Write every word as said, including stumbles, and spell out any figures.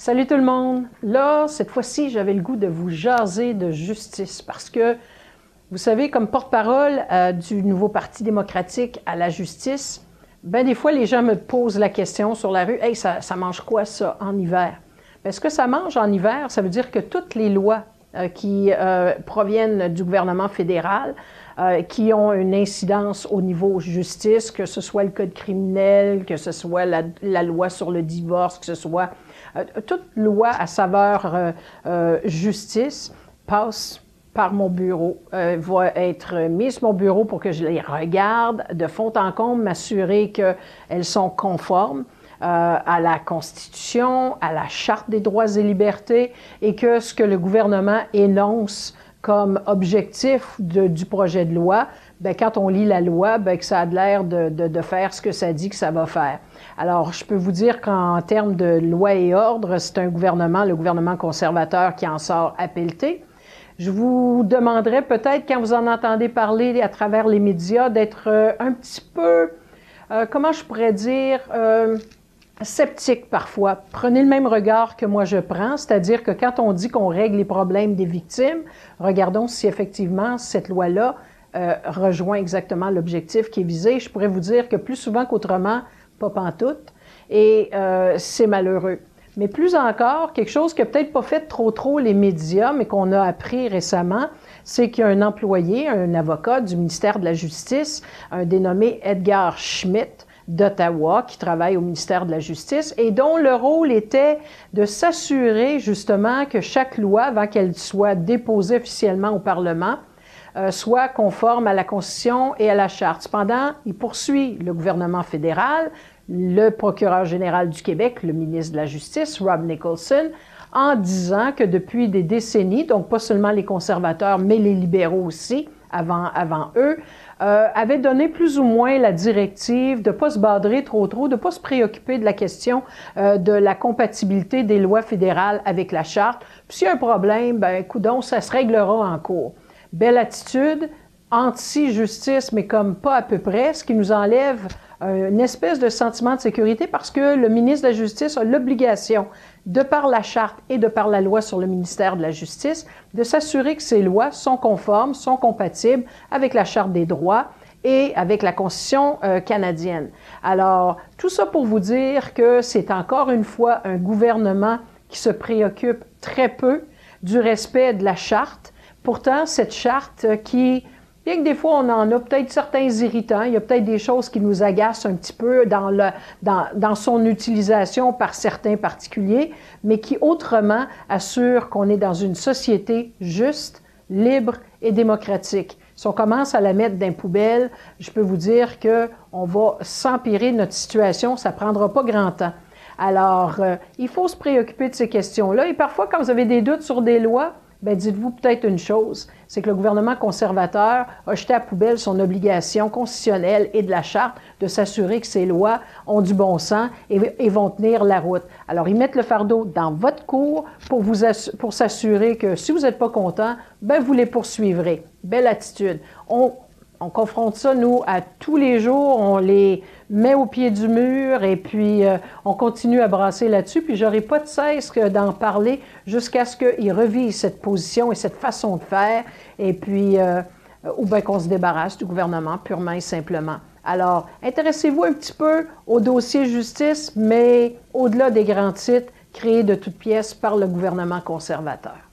Salut tout le monde! Là, cette fois-ci, j'avais le goût de vous jaser de justice parce que, vous savez, comme porte-parole euh, du nouveau Parti démocratique à la justice, ben des fois, les gens me posent la question sur la rue, « Hey, ça, ça mange quoi ça en hiver? » Ben, ce que ça mange en hiver, ça veut dire que toutes les lois euh, qui euh, proviennent du gouvernement fédéral, euh, qui ont une incidence au niveau justice, que ce soit le code criminel, que ce soit la, la loi sur le divorce, que ce soit euh, toute loi à saveur euh, euh, justice, passe par mon bureau, euh, va être mise sur mon bureau pour que je les regarde de fond en comble, m'assurer qu'elles sont conformes euh, à la Constitution, à la Charte des droits et libertés, et que ce que le gouvernement énonce comme objectif de, du projet de loi, bien, quand on lit la loi, bien, que ça a l'air de, de, de faire ce que ça dit que ça va faire. Alors, je peux vous dire qu'en termes de loi et ordre, c'est un gouvernement, le gouvernement conservateur, qui en sort à pelleter. Je vous demanderais peut-être, quand vous en entendez parler à travers les médias, d'être euh, un petit peu, euh, comment je pourrais dire, euh, sceptique parfois. Prenez le même regard que moi je prends, c'est-à-dire que quand on dit qu'on règle les problèmes des victimes, regardons si effectivement cette loi-là euh, rejoint exactement l'objectif qui est visé. Je pourrais vous dire que plus souvent qu'autrement, pas pantoute, et euh, c'est malheureux. Mais plus encore, quelque chose qui n'a peut-être pas fait trop trop les médias, mais qu'on a appris récemment, c'est qu'il y a un employé, un avocat du ministère de la Justice, un dénommé Edgar Schmidt d'Ottawa, qui travaille au ministère de la Justice et dont le rôle était de s'assurer justement que chaque loi, avant qu'elle soit déposée officiellement au Parlement, euh, soit conforme à la Constitution et à la Charte. Cependant, il poursuit le gouvernement fédéral, le procureur général du Québec, le ministre de la Justice, Rob Nicholson, en disant que depuis des décennies, donc pas seulement les conservateurs, mais les libéraux aussi, avant, avant eux, euh, avaient donné plus ou moins la directive de ne pas se badrer trop trop, de ne pas se préoccuper de la question euh, de la compatibilité des lois fédérales avec la Charte. Puis s'il y a un problème, ben coudonc, ça se réglera en cours. Belle attitude, anti-justice, mais comme pas à peu près, ce qui nous enlève une espèce de sentiment de sécurité parce que le ministre de la Justice a l'obligation, de par la Charte et de par la loi sur le ministère de la Justice, de s'assurer que ces lois sont conformes, sont compatibles avec la Charte des droits et avec la Constitution euh, canadienne. Alors, tout ça pour vous dire que c'est encore une fois un gouvernement qui se préoccupe très peu du respect de la Charte. Pourtant, cette Charte qui... Bien que des fois, on en a peut-être certains irritants, il y a peut-être des choses qui nous agacent un petit peu dans, le, dans, dans son utilisation par certains particuliers, mais qui autrement assurent qu'on est dans une société juste, libre et démocratique. Si on commence à la mettre dans les poubelles, je peux vous dire qu'on va s'empirer de notre situation, ça ne prendra pas grand temps. Alors, euh, il faut se préoccuper de ces questions-là. Et parfois, quand vous avez des doutes sur des lois, bien, dites-vous peut-être une chose, c'est que le gouvernement conservateur a jeté à la poubelle son obligation constitutionnelle et de la Charte de s'assurer que ces lois ont du bon sens et, et vont tenir la route. Alors, ils mettent le fardeau dans votre cour pour, vous pour s'assurer que si vous n'êtes pas content, ben vous les poursuivrez. Belle attitude. On, on confronte ça, nous, à tous les jours, on les met au pied du mur et puis euh, on continue à brasser là-dessus, puis j'aurai pas de cesse d'en parler jusqu'à ce qu'ils revisent cette position et cette façon de faire, et puis, euh, ou bien qu'on se débarrasse du gouvernement purement et simplement. Alors, intéressez-vous un petit peu au dossier justice, mais au-delà des grands titres créés de toutes pièces par le gouvernement conservateur.